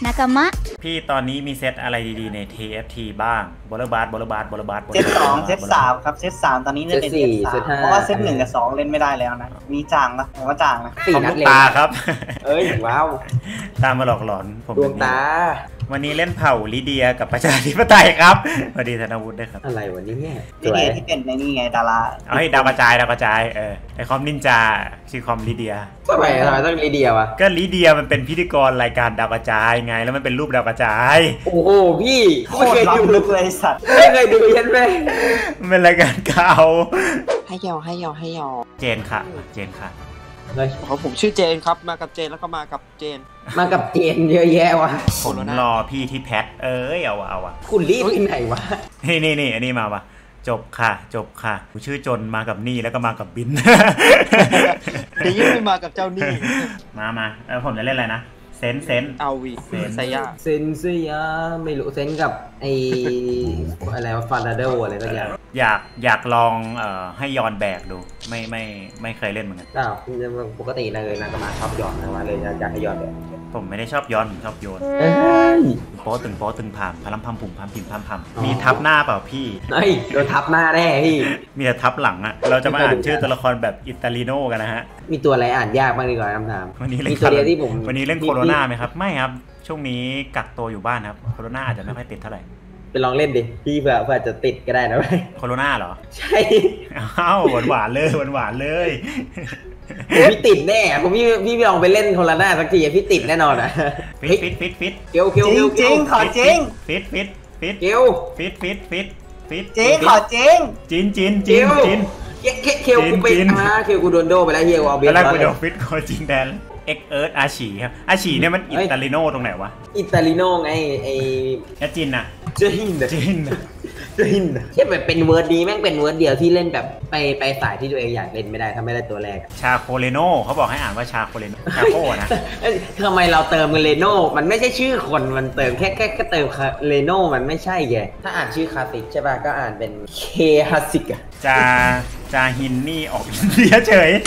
นากามะพี่ตอนนี้มีเซตอะไรดีๆใน TFT บ้างบอลเลอร์บาสเซต2เซต3ครับเซต3ตอนนี้เล่นเป็นเซต3เพราะว่าเซต1กับ2เล่นไม่ได้แล้วนะมีจางนะผมว่าจางนะ 4 นัดเลยตาครับเอ้ยว้าวตามมาหลอกหลอนผมดวงตาวันนี้เล่นเผ่าลิเดียกับประชาธิปไตยครับสวัสดีธนวุฒิด้วยครับอะไรวันนี้เนี่ยลิเดียที่เป็นในนี่ไงดาราเอาให้ดาวกระจายไอคอมนินจาชื่อคอมลิเดียทำไมต้องลิเดียวะก็ลิเดียมันเป็นพิธีกรรายการดาวกระจายไงแล้วมันเป็นรูปดาวกระจายโอ้โหพี่โคตรล้ำลึกเลยสัตว์ไม่เคยดูยันไหมมันเป็นรายการเก่าให้ยอเจนค่ะเขาผมชื่อเจนครับมากับเจนแล้วก็มากับเจนเยอะแยะวะผมรอพี่ที่แพทเอาอะคุณรีบไปไหนวะนี่อันนี้มาวะจบค่ะกูชื่อจนมากับนี่แล้วก็มากับบินเดี๋ยวยิ่งไม่มากับเจ้านี่มาผมจะเล่นอะไรนะเซนเอาวีเซนยาไม่รู้เซนกับไออะไรวะฟาราโดอะไรก็อยากลองให้ย้อนแบกดูไม่เคยเล่นเหมือนกันปกติเลยนะก็มาชอบย้อนนะว่าเลยอยากให้ย้อนแบกผมไม่ได้ชอบย้อนผมชอบโยนโป๊ตึงผ่ามพลัมพัมผุ่มพัมพิมพัมพัมมีทับหน้าเปล่าพี่โดนทับหน้าแน่พี่มีแต่ทับหลังอะเราจะมาอ่านชื่อตัวละครแบบอิตาลีโน่กันนะฮะมีตัวอะไรอ่านยากบ้างดีกว่าคำถามวันนี้เล่นตัวเดียวที่ผมวันนี้เล่นโคโรนาไหมครับไม่ครับช่วงนี้กักตัวอยู่บ้านครับโคโรนาอาจจะไม่ค่อยติดเท่าไหร่ไปลองเล่นดิพี่เผื่อจะติดก็ได้นะเว้ยโคโรนาเหรอใช่อ้าวหวานเลยพี่ติดแน่พี่ลองไปเล่นโคโรนาสักทีพี่ติดแน่นอนอ่ะฟิตเกียวจริงขอจริงฟิตเกียวฟิตจริงขอจริงจินเคียวกูไปเคียวกูโดนโดไปแล้วเฮียเอาเบียร์แล้วกูโดนฟิตโคจริงแดนเอ็กเอิร์ธอาชีครับอาชีเนี่ยมันอิตาลีโน่ตรงไหนวะอิตาลีโน่ไงไอ้จินน่ะจินใช่แบบเป็นเวิร์ดดีแม่งเป็นเวิร์ดเดียวที่เล่นแบบไปสายที่ตัวเองอยากเล่นไม่ได้ถ้าไม่ได้ตัวแรกชาโคเลโน่เขาบอกให้อ่านว่าชาโคเลโน่ชาโคนะทำไมเราเติมเลโน่มันไม่ใช่ชื่อคนมันเติมแค่เติมเลโน่มันไม่ใช่ไงถ้าอ่านชื่อคลาสสิกใช่ป่ะก็อ่านเป็นเคฮาสิกอะจาฮินนี่ออกอินเดียเฉย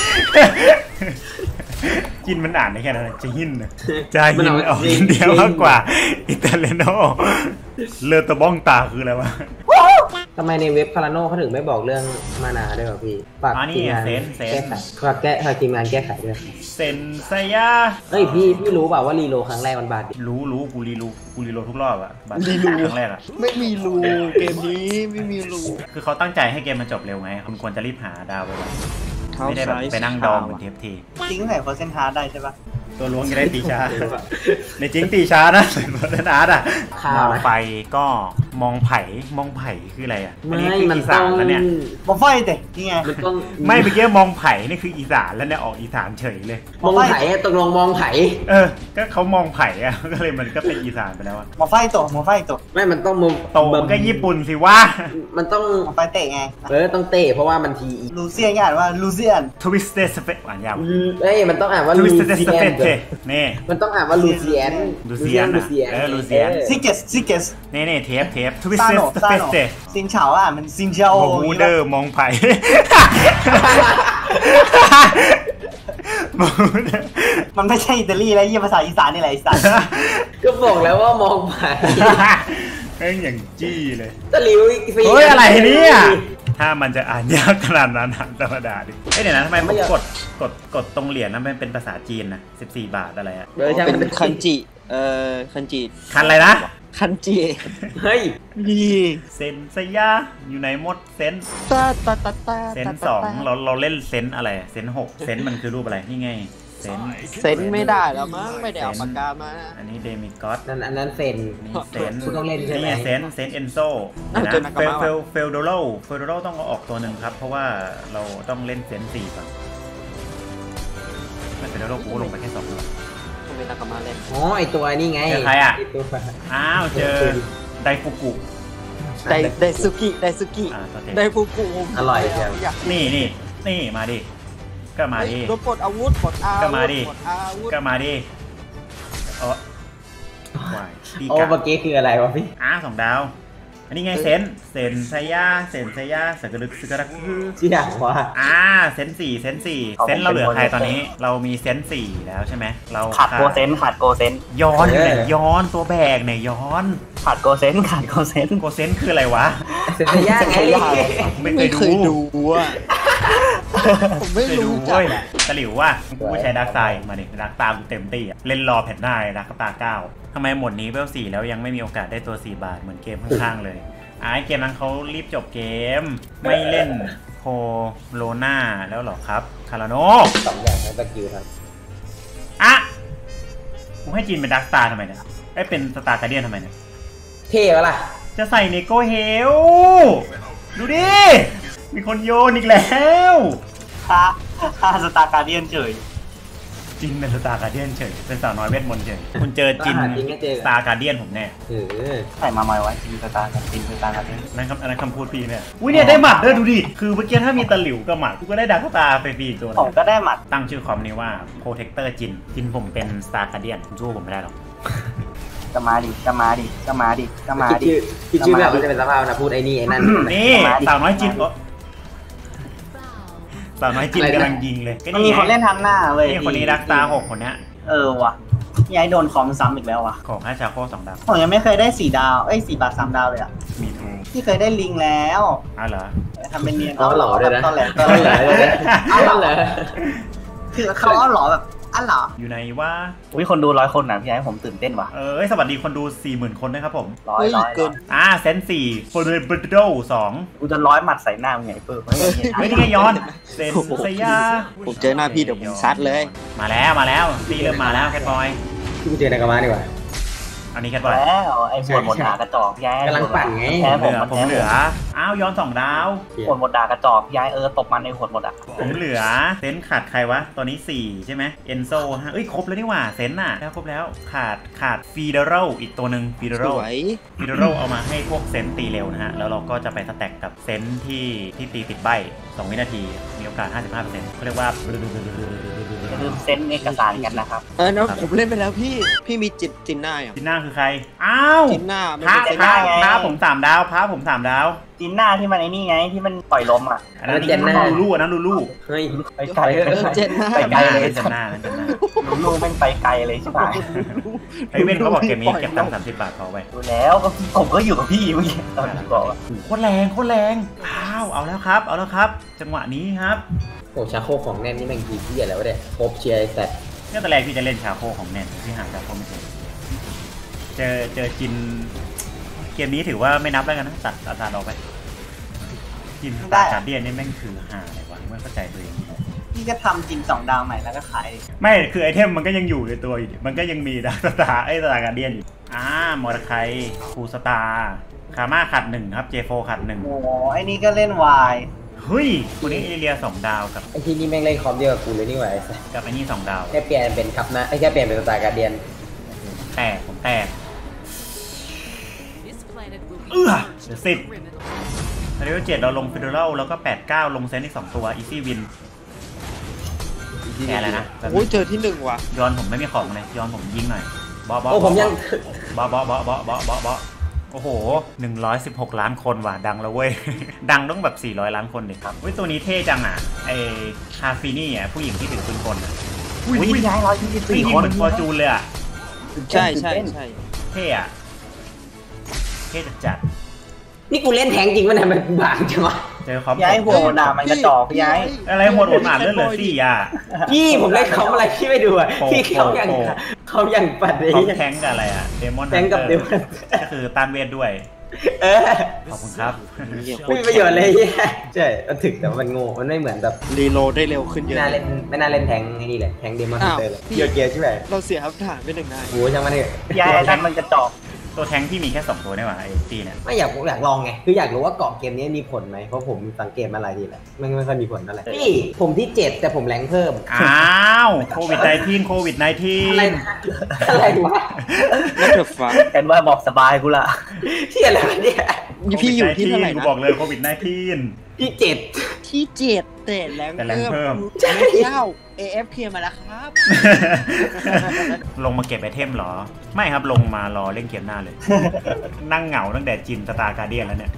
จินมันอ่านได้แค่นั้นจะหินนะจาหินออกอินเดียมากกว่าอิตาลีโน่เลอตะบ้องตาคืออะไรวะทำไมในเว็บคาราโน่เขาถึงไม่บอกเรื่องมานาด้วยวะพี่ฝากทีมงานแก้ไขฝากทีมงานแก้ไขด้วยเซนไซยาเฮ้ยพี่รู้เปล่าว่ารีโลครั้งแรกมันบาดรู้กูรีโลทุกรอบอะบาดครั้งแรกอะไม่มีรูเกมนี้ไม่มีรูคือเขาตั้งใจให้เกมมันจบเร็วไงคุณควรจะรีบหาดาวไปไม่ได้แบบไปนั่งดองเหมือนTFT จริงใส่โพสเซนทาร์ได้ใช่ปะตัวล้วงจะได้ตีช้าในจริงตีช้านะใส่โพสเซนทาร์อะมองไปก็มองไผ่คืออะไรอะอันนี้คืออีสานแล้วเนี่ยมองไฟเด็นี่ไงไม่เมื่อกี้มองไผ่นี่คืออีสานแล้วเนี่ยออกอีสานเฉยเลยมองไผ่ตกลงมองไผ่ก็เขามองไผ่อะก็เลยมันก็เป็นอีสานไปแล้วอะมองไฟตกไม่มันต้องมองโตมันก็ญี่ปุ่นสิว่ามันต้องมองไฟเตะไงต้องเตะเพราะว่ามันทีลูเซียนอ่านว่าลูเซียนทวิสเตสเปอ่านยาวมันต้องอ่านว่าลูเซียนนี่มันต้องอ่านว่าลูเซียนลูเซียนซิเกสนี่เทปทวิสเตสเปซินเฉาอ่ะมันซินเฉาบูเดอร์มองไผ่มันไม่ใช่อิตาลีแล้วยี่ภาษาอีสานนี่แหละอีสานก็บอกแล้วว่ามองไผ่อย่างจี้เลยตะลิวเฮ้ยอะไรเนี่ยถ้ามันจะอ่านยากขนาดนั้นธรรมดาดิเดี๋ยวนะทำไมมันกดตรงเหรียญนั้นมันเป็นภาษาจีนนะ14 บาทอะไรอะเป็นคันจิคันจิคันอะไรนะคันจิเฮ้ยเซนสยาอยู่ไหนหมดเซน2เราเล่นเซนอะไรเซน6เซนมันคือรูปอะไรนี่ไงเซนไม่ได้แล้วมั้งไม่ได้เอาปากกามาอันนี้เดมิก็อดอันนั้นเซนคุณต้องเล่นใช่ไหมเซนเอนโซนะเฟลโดโรต้องเอาออกตัวหนึ่งครับเพราะว่าเราต้องเล่นเซน4ก่อนเฟลโดโรกูลงไปแค่2ตัวเป็นตากามาเลยไอตัวนี่ไงเจอใครอ่ะอ้าวเจอไดฟุกุไดซุกิไดฟุกุอร่อยใช่นี่มาดิก็มาดิโดนปลดอาวุธก็มาดิเมื่อกี้คืออะไรวะพี่ 2 ดาวอันนี้ไงเซนไซยาสกระดึกสกระคือที่อย่างว่าเซน4เซนเราเหลือใครตอนนี้เรามีเซน4แล้วใช่ไหมเราขาดโกเซนย้อนเนี่ยย้อนตัวแบกเนี่ยย้อนขาดโกเซนโกเซนคืออะไรวะเซนย่าไงไม่เคยดูอ่ะผมไม่รู้จักตะหลิวว่ากูใช้ดักไซมาดิดักตากูเต็มตีเล่นรอแผ่นหน้าดักตา9ทำไมหมดนี้เวล4แล้วยังไม่มีโอกาสได้ตัว4 บาทเหมือนเกมข้างๆเลยเกมนั้นเขารีบจบเกมไม่เล่นโคโรนาแล้วหรอครับคาราโน 2 อย่างให้ตะกิ้วครับกูให้จีนเป็นดักสตาร์ทำไมเนี่ยเป็นสตาร์การเดียนทำไมเนี่ยเท่ปะล่ะจะใส่เนโกเฮลดูดิมีคนโยนอีกแล้วสตาร์การเดียนเฉยจินเป็นสตาร์การเดียนเฉยเป็นสาวน้อยเวทมนต์เฉยคุณเจอจินสตาร์การเดียนผมแน่ใส่มาใหม่ไว้จินสตาร์การเดียนนั่นครับอันนั้นคำพูดพี่เนี่ยอุ้ยเนี่ยได้หมัดด้วยดูดิคือเมื่อกี้ถ้ามีตะหลิวกับหมัดกูก็ได้ดักสตาร์ไปฟรีตัวผมก็ได้หมัดตั้งชื่อคอมนี้ว่าโปรเทคเตอร์จินผมเป็นสตาร์การเดียนสู้ผมไม่ได้หรอกก็มาดิพี่ชื่อแบบมันจะเป็นสภาพนะพูดไอ้นี่ไอ้นั่นนี่สาวน้อยจินสาวน้อยจินกำลังยิงเลยมีคนเล่นทางหน้าเลยนี่คนนี้ดักตา6คนเนี้ยว่ะยายโดนคอมซ้ำอีกแล้วว่ะของ5ชาโค2 ดาวผมยังไม่เคยได้4 ดาว4 บาท 3 ดาวเลยอ่ะมีทูที่เคยได้ลิงแล้วเหรอทำเป็นเนียนหล่อเลยนะตอนแหลคือเขาหล่อแบบเหรออยู่ในว่าคนดู100 คนนะพี่ไอ้ผมตื่นเต้นว่ะสวัสดีคนดู 40,000 คนนะครับผม 100เกินเซน4โฟร์เบรโด2 กูจะ100 หมัดใส่หน้ามึงไงเปิ้ลไม่ได้ย้อนเซนไซยาผมเจอหน้าพี่เดี๋ยวผมซัดเลยมาแล้วพี่เริ่มมาแล้วแคทบอยพี่เจอนากามาดีกว่าอันนี้แคทบอยแล้วไอ้บวหมดด่ากระจอกย้ายกำลังปั่นไงผมเหลือย้อน2 ดาวหมดด่ากระจอกย้ายตบมันในหมดอ่ะผมเหลือเซนขาดใครวะตอนนี้4ใช่ไหมเอนโซครบแล้วนี่หว่าเซนน่ะครบแล้วขาดฟีเดอรัลอีกตัวหนึ่งฟีเดอรัลเอามาให้พวกเซนตีเร็วนะฮะแล้วเราก็จะไปสแต็กกับเซนที่ตีติดใบ2 วินาทีมีโอกาส 55% เขาเรียกว่าลืมเซนเอกสารกันนะครับนะผมเล่นไปแล้วพี่มีจินหน้าจินหน้าคือใครจินหน้าพระผม3 ดาวจินหน้าที่มันไอ้นี่ไงที่มันปล่อยลมอ่ะอันนั้นเจนหน้าลูลูเฮ้ยไปไกลเจนหน้าไปไกลเลยเจนหน้าลูแม่งไปไกลเลยใช่ไหมเว้นเขาบอกเกมนี้เก็บตังค์30 บาทเขาไปดูแล้วก็ผมก็อยู่กับพี่เมื่อกี้ตอนที่บอกโคตรแรงเอาแล้วครับจังหวะนี้ครับโอ้ชาโคของแน่นนี่แม่งดีที่อะไรวะเนี่ยครบเชียร์แต่เนี่ยตอนแรกพี่จะเล่นชาโคของแน่นที่หาชาโคไม่เจอจินเกมนี้ถือว่าไม่นับแล้วกันนะตัดอาจารย์ออกไปจินตาการเดียนนี่แม่งคือหาอะไรวะไม่เข้าใจตัวเองพี่ก็ทำจิน2 ดาวใหม่แล้วก็ขายไม่คือไอเทมมันก็ยังอยู่ในตัวอยู่มันก็ยังมีดาสตาร์สตาร์การเดียนอยู่มอร์ไคคูสตาร์คาม่าขาด1ครับเจโฟขาด1 โอ้ไอ้นี่ก็เล่นวายเฮ้ยคนนี้เรีย2 ดาวกับไอที่นี่แม่งเล่นคอมเดียวกับกูเลยนี่หว่ากับไอ้นี่2 ดาวแค่เปลี่ยนเป็นครับนะแค่เปลี่ยนเป็นสตาร์การเดียนผมแตก10เลเวล7เราลงฟิเดอรัลแล้วก็89ลงเซนอีก2 ตัวอีซี่วินแค่อะไรนะโอ้ยเจอที่1ว่ะย้อนผมไม่มีของเลยย้อนผมยิงหน่อยผมยังโอ้โห116 ล้านคนว่ะดังแล้วเว้ยดังต้องแบบ400 ล้านคนดิครับตัวนี้เท่จังไอคาฟินี่ผู้หญิงที่ถือปืนกลอุ้ยย้าย 124 คนเหมือนฟอร์จูนเลยใช่เท่จัดนี่กูเล่นแทงจริงวะเนี่ยมันบางจังวะเจอคอมย้ายหัวหนามันกระจอกย้ายอะไรหัวหนาเลื่อนเหลือพี่ผมเล่นคอมอะไรที่ไม่ดูพี่เขาอย่างปัดเลยแทงกับอะไรเดมอนแทงกับเดมอนก็คือต้านเวทด้วยขอบคุณครับไม่มีประโยชน์เลยใช่ถึกแต่มันโง่มันไม่เหมือนแบบรีโหลดได้เร็วขึ้นเยอะไม่น่าเล่นแทงนี่แหละแทงเดมอนเตอร์เลยเกียร์ใช่ไหมเราเสียครับฐานไป1 นายโอ้ช่างมันเนี่ยย้ายนั่นมันกระจอกตัวแทงที่มีแค่2 ตัวได้หว่าไอ้ตีเนี่ยไม่อยากลองไงคืออยากรู้ว่าเกาะเกมนี้มีผลไหมเพราะผมสังเกตมาหลายทีแล้วไม่ค่อยมีผลเท่าไหร่พี่ผมที่7แต่ผมแรงเพิ่มโควิดอะไรวะแล้วเธอฟังกันว่าบอกสบายกูละที่อะไรเนี่ยพี่อยู่ที่เท่าไหร่กูบอกเลยโควิดที่7 แต่แรงเพิ่ม AFK มาแล้วครับลงมาเก็บไอเทมเหรอไม่ครับลงมารอเล่นเกมหน้าเลย นั่งเหงาตั้งแต่จินสตาร์การเดียนแล้วเนี่ย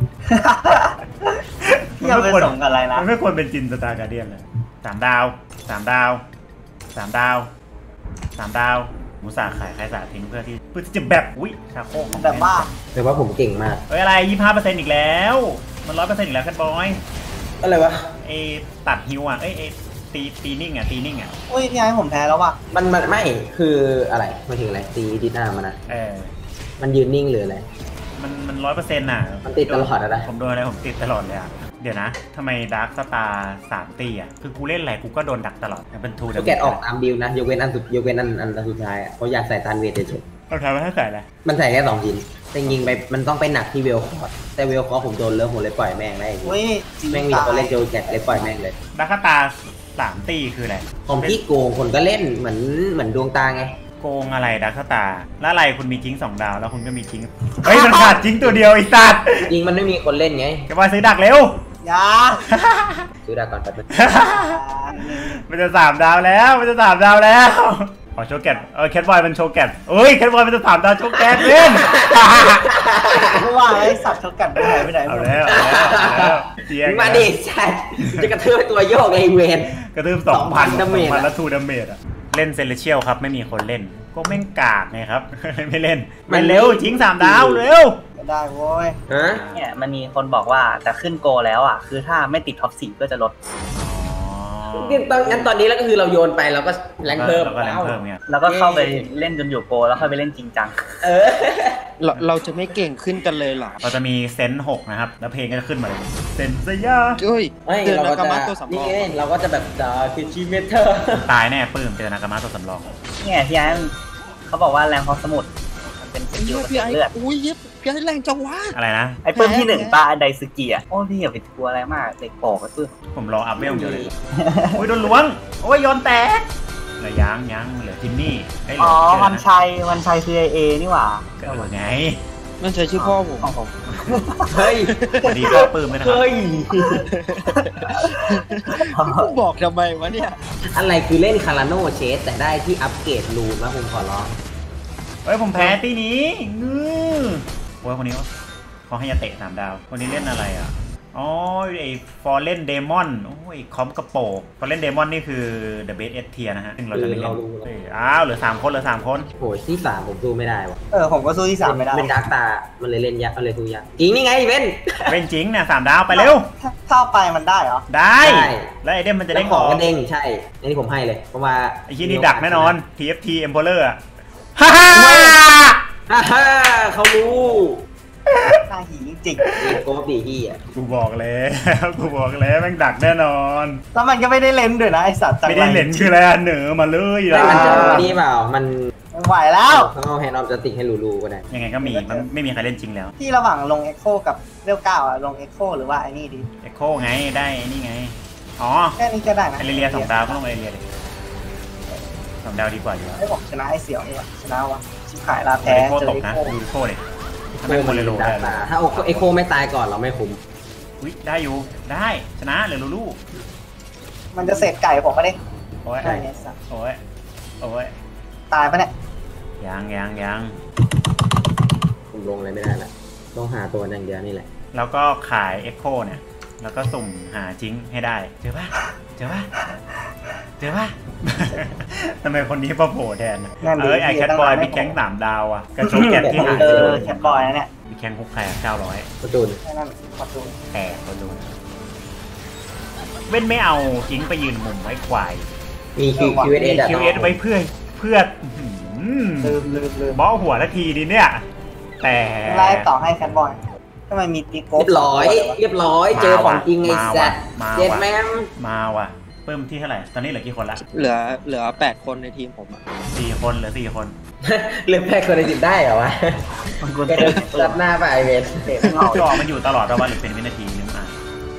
อย่าไปส่งกันอะไรนะมันไม่ควรเป็นจินสตาร์การเดียนเลย3 ดาว3 ดาว3 ดาว3 ดาวมุสาขายใครสาทิ้งเพื่อที่จะแบบอุ้ยชาโคของแบบว่าแต่ว่าผมเก่งมากเอ้ยอะไร25%อีกแล้วมัน100%อีกแล้วแคทบอยอะไรวะเอตัดฮิวอ่ะเอ้ยตีนิ่งอ่ะตีนิ่งอ่ะอุ้ยพี่ไอ้ผมแพ้แล้วว่ะมันไม่คืออะไรหมายถึงอะไรตีดิหน้ามันนะ มันยืนนิ่งหรืออะไรมัน100%น่ะมันติดตลอดอะนะผมโดนอะไรผมติดตลอดเลยอ่ะเดี๋ยวนะทำไมดาร์คสตาร์3 ตีอ่ะคือกูเล่นอะไรกูก็โดนดักตลอดเป็นทูก็แกะออกตามบิลนะยกเว้นอันสุดท้ายอ่ะเขาอยากใส่ตานเวทเฉยเราทำมาให้ใส่อะไรๆมันใส่แค่2 ชิ้นแต่ยิงไปมันต้องไปหนักที่เวลคอร์ดแต่เวลคอร์ดผมโดนเลิกผมเลยปล่อยแม่งได้อุ้ยจริงแม่งมีตัวเล่นโจแกะเลยปล่อยแม่งเลยดาร์คสตาร์3 ตีคืออะไรผมที่โกงคนก็เล่นเหมือนดวงตาไงโกงอะไรดาร์คสตาร์แล้วอะไรคุณมีจิ้ง2 ดาวแล้วคุณก็มีจิ้งเฮ้ยมันขาดจิ้งตัวเดียวไอ้สัตว์จริงมันไม่มีคนเล่นไงแกบอยซื้อดักเร็วยาซื้อดาก่อนแป๊บนึงมันจะ3 ดาวแล้วมันจะ3 ดาวแล้วขอโชว์แกตแคทบอยมันโชว์แกตเอ้ยแคทบอยมันจะ3 ดาวโชว์แกตเล่นเพราะว่าไอ้สัตว์ชกกันไปไหนเอาแล้วเอาแล้วเจียงมาดิชัดจะกระทืบตัวโยกไอเวนกระทืบ 2,000 ดาเมจ 2,000แล้ว2 ดาเมจอะเล่นเซเลเชียลครับไม่มีคนเล่นก็แม่งกากไงครับ ไม่เล่นมันเร็วจิ้ง3 ดาวเร็วไม่ได้โว้ยฮะเนี่ยมันมีคนบอกว่าจะขึ้นโกแล้วอ่ะคือถ้าไม่ติดท็อป4ก็จะลดงั้นตอนนี้แล้วก็คือเราโยนไปเราก็แรงเพิ่มแล้วก็แรงเพิ่มเนี่ยแล้วก็เข้าไปเล่นจนอยู่โกแล้วค่อยไปเล่นจริงจังเออเราจะไม่เก่งขึ้นกันเลยเหรอเราจะมีเซนส์6นะครับแล้วเพลงก็จะขึ้นมาเลยเซนสยาเฮ้ยไม่เดินเรานากาก็มาจะตัวสำรนี่องไงเราก็จะแบบดาคิชิเมเตอร์ตายแน่ปื้มเจอนากามาตัวสำรองเนี่ยพี่อันเขาบอกว่าแรงพอสมุดมันเป็นสกิลพี่ไอ้เลือดอุ้ยพี่ไอ้แรงจังวะอะไรนะไอ้เพิ่มที่1ป้าไดซึกิอ่ะโอ้พี่อย่าไปกลัวอะไรมากเด็กโปกไอ้เพิ่มผมรออัพเวลเดียวเลยโอ้ยโดนล้วงโอ้ยโยนแตกเหลือยังเหลือจิมมี่ไอ้เหลือ๋อเชื่วันชัยคือ AA นี่หว่าก็เหลือไงมันใช้ชื่อพ่อผมของผมเฮ้ยสวัสดีพ่อปื้มด้วยนะครับเฮ้ยบอกทำไมวะเนี่ยอะไรคือเล่นคาราโนเชสแต่ได้ที่อัปเกรดรูมแล้วผมขอร้องเฮ้ยผมแพ้ตีนี้งื้อโอ้ยคนนี้เขาให้ยาเตะ3 ดาวคนนี้เล่นอะไรอ่ะอ๋อไอ้ฟอร์เรนเดมอนโอ้ยคอมกระโปงฟอร์เรนเดมอนนี่คือ The Best S Tier นะฮะซึ่งเราจะไม่เล่นเฮ้ยอ้าวเหลือ3 คนเหลือ3 คนโอ้ยที่3ผมสู้ไม่ได้วะผมก็สู้ที่3ไม่ได้เป็นดาร์กตา มันเลยเล่นยากมันเลยสู้ยากจริงนี่ไงเว้นเป็นจริงเนี่ย3 ดาวไปเร็วถ้าไปมันได้เหรอได้ได้แล้วไอเดมมันจะแล้ได้วของก็เด้งใช่อันนี้ผมให้เลยเพราะว่าไอ้ยี่นี่ดักแน่นอน TFT Emperor อะฮ่าฮ่าฮ่าฮ่าเขารู้หน้าหีจริงโกบีที่อ่ะกูบอกแล้วกูบอกแล้วแม่งดักแน่นอนแล้วมันก็ไม่ได้เล่นด้วยนะไอสัตว์จังไม่ได้เหรนคืออะไรอะเหนือมาเลยไม่ล่ะมันจะนี่เปล่ามันไม่ไหวแล้วเขาเอาแฮนด์ออฟจะติกให้รูๆก็ได้ยังไงก็มีมันไม่มีใครเล่นจริงแล้วที่ระหว่างลงเอ็กโคกับเวล9อ่ะลงเอ็กโคหรือว่าไอ้นี่ดีเอ็กโคไงได้ไอ้นี่ไงอ๋อแค่นี้ก็ได้นะไอเรีย2 ดาวก็ลงไอเรียเลย2 ดาวดีกว่าอยู่แล้วให้ผมชนะไอเสี่ยวดีกว่าชนะวะชิบหายลาแพ้เอ็กโคเจอตกเอ็กนะโคดูเอ็กโคเลยถ้าไม่โมเลโลดาได้ร์กเลตาย ถ้าเอโคไม่ตายก่อนเราไม่คุ้มอุ้ยได้อยู่ได้ชนะเหลือลูลูมันจะเสร็จไก่ผมไม่ได้โอ้ยใช่เนี่ยสัตว์โอ้ยโอ้ยตายปะเนี่ยยังผมลงอะไรไม่ได้ละต้องหาตัวอย่างเดียวนี่แหละแล้วก็ขายเอ็กโคเนี่ยแล้วก็สุ่มหาจิ้งให้ได้เจอปะทำไมคนนี้มาโผล่แทนไอแคทบอยมีแข้ง3 ดาวอ่ะกระโชกแกนที่หายแคทบอยนะเนี่ยมีแข้งคุกแขก900 ประตูนแค่นั้นขอดูแขกคนดูเว้นไม่เอาจิ้งไปยืนมุมไว้ควายมีQS คิวเอสไว้เพื่อลืมบอหัวละทีนี้เนี่ยแต่ไล่ต่อให้แคทบอยทำไมมีตีโก้เรียบร้อยเจอของจริงไอ้แซดเจ็ดแม่งมาว่ะเพิ่มที่เท่าไหร่ตอนนี้เหลือกี่คนละเหลือ8 คนในทีมผมอะ 4 คนเหลือ4 คนเลือกแพ้คนในจิตได้เหรอวะมันควรแกจะรับหน้าไปไอเวนเตะไม่ออกจอมันอยู่ตลอดระหว่างหรือเป็นวินาทีนึงมา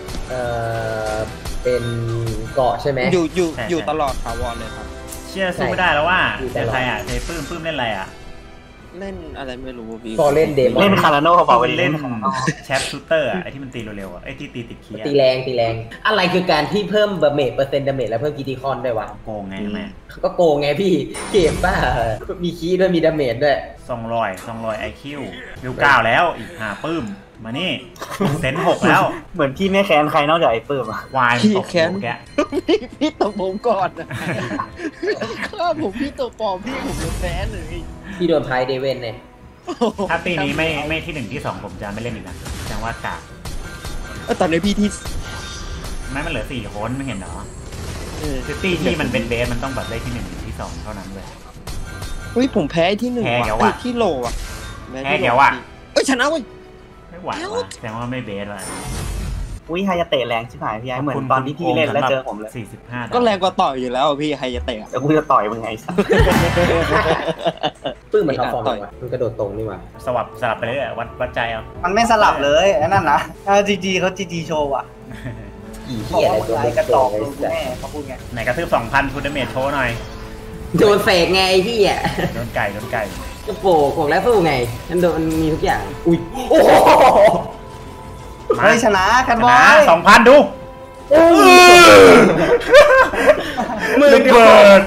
เป็นเกาะใช่ไหมอยู่ตลอดถาวรเลยครับเชื่อสู้ไม่ได้แล้วว่าเจอใครอ่ะเจอปื้มเล่นอะไรอ่ะเล่นอะไรไม่รู้พี่ก็เล่นเดมอนเล่นคาราโน่เขาบอกว่าเล่เล่นนแชปชูเตอร์ไอ้ที่มันตีเร็วๆอ่ะไอ้ที่ตีติดเคียตีแรงอะไรคือการที่เพิ่มเปอร์เซ็นต์ดาเมจแล้วเพิ่มกีดีคอนด้วยวะโกงไงแม่ก็โกงไงพี่เกมป้ามีคีย์ด้วยมีดาเมจด้วย 200 IQ วิว9แล้วอีกปื้มมานี่เซน6แล้วเหมือนพี่ไม่แค้นใครนอกจากไอ้ปื้มอะวายพี่ตกแค้นหัวแกพี่ตบผมก่อนนะข้าผมพี่ตัวปลอมพี่ผมจะแพ้เลยพี่โดนพายเดเวนเนี่ยถ้าตีนี้ไม่ที่1ที่2ผมจะไม่เล่นอีกนะแสดงว่ากากตอนนี้พี่ที่ไม่มันเหลือ4คนไม่เห็นเหรอเออคือตีที่มันเป็นเบสมันต้องแบบได้ที่1ที่2เท่านั้นเลยเฮ้ยผมแพ้ที่1 แพ้ว่ะเดี๋ยวเอ้ว่ะยที่โลอ่ะแพ้เดี๋ยวว่ะเอ้ยชนะเว้ยไม่ไหวว่ะแสดงว่าไม่เบสว่ะอุ้ยไฮยาเตะแรงชิบหายพี่ไอ้เหมือนตอนที่พี่เล่นแล้วเจอผมเลย 45 ก็แรงกว่าต่อยอยู่แล้วอะพี่ใครจะเตะอะเดี๋ยวกูจะต่อยมึงไงสัสปื้มมันท็อปฟอร์มวะมันกระโดดตรงนี่วะสลับไปเรื่อยๆวัดใจเอามันไม่สลับเลยไอ้นั่นนะจีจีเขาจีจีโชว์อ่ะกี่บอเหี้กยอะไรว่าตัวไอ้เล็กกระโตจอกไอ้ลูกสัสแม่เขาพูดไงไหนกระทืบ 2,000ฟูดเดเมจโชว์หน่อยโดนเสกไงไอ้พี่อ่ะโดนไก่ก็โปะของแล้วสู้ไงมันโดนมันมีทุกอย่างอุ้ยโอ้โหเฮ้ยชนะแคทบอนะย 2,000 ดูหมื่นเบิด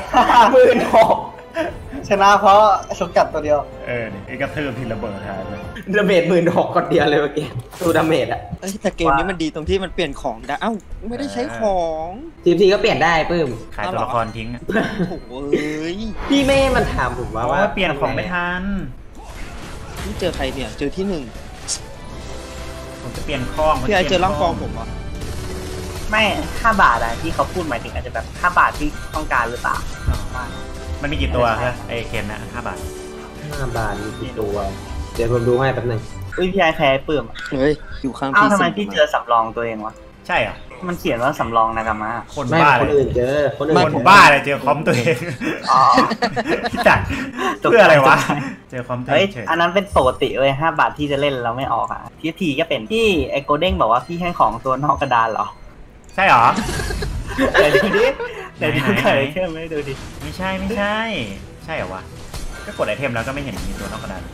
ชนะเพราะชกกัดตัวเดียวนี่ไอ้กระทืบทีระเบิดหายเลยดาเมจ16คนเดียวเลยเมื่อกี้ดูดาเมจอะเอ้ยแต่เกมนี้มันดีตรงที่มันเปลี่ยนของได้เอ้าไม่ได้ใช้ของทีก็เปลี่ยนได้ปื้มขายตัวละครทิ้งอะโถ่เอ้ยพี่ไม่ให้มันถามผมเพว่าราะว่าว่าเปลี่ยนของไม่ทันนี่เจอใครเนี่ยเจอที่ผมจะเปลี่ยนคล้อง 1พี่ไอเจอร่างฟองผมอ่ะไม่5 บาทอะที่เขาพูดหมายถึงอาจจะแบบ5 บาทที่ต้องการหรือเปล่ามันมีกี่ตัวครับไอ้เคนนะ5 บาท 5 บาทมีกี่ตัวเดี๋ยวผมดูให้แป๊บนึงอุ้ยพี่ไอ้แพ้ปื้มเฮ้ยอยู่ข้างอ้าวพี่ทำไมสิพี่เจอสำรองตัวเองวะใช่เหรอมันเขียนว่าสำรองนากามะคนไม่บ้าคนเลยอื่นเจอคนอื่นคนบ้าเลยเจอคอมตัวเองอ๋อจัดเพื่ออะไรวะ เจอคอมตัวเฮ้ยเฉยอันนั้นเป็นปกติเลย5 บาทที่จะเล่นเราไม่ออกอ่ะทีก็เป็นพี่ไอโกเด้งบอกว่าพี่ให้ของตัวนอกกระดานเหรอใช่เหรอไหนดูดิไหนดูไหนไข่เข้มไม่ดูดิไม่ใช่ใช่เหรอวะก็กดไอเทมแล้วก็ไม่เห็นมีตัวนอกกระดาน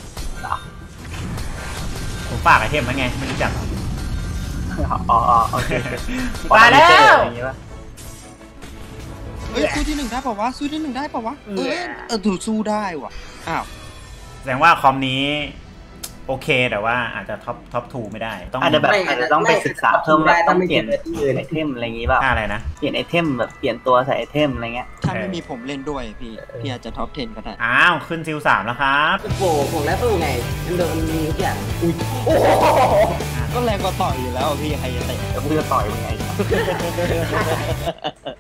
ผมฝากไอเทมมั้งไงไม่รู้จักเหรออ๋อโอเคมาแล้วอย่างงี้ปะเฮ้ยสู้ที่ 1ได้ป่าววะสู้ที่ 1ได้ป่าววะถูกสู้ได้ว่ะอ้าวแสดงว่าคอมนี้โอเคแต่ว่าอาจจะท็อป2ไม่ได้ต้องอาจจะแบบอาจจะต้องไปศึกษาเพิ่มว่าต้องเปลี่ยนที่อื่นไอเทมอะไรอย่างงี้เปล่าอะไรนะเปลี่ยนไอเทมแบบเปลี่ยนตัวใส่ไอเทมอะไรเงี้ยถ้าไม่มีผมเล่นด้วยพี่อาจจะท็อป 10ก็ได้อ้าวขึ้นซิล3แล้วครับโปะของแล้วสู้ไงมันโดนมันมีทุกอย่างอุ้ยโอ้โหก็แรงกว่าต่อยอยู่แล้วพี่ใครจะเตะแล้วกูจะต่อยมึงไง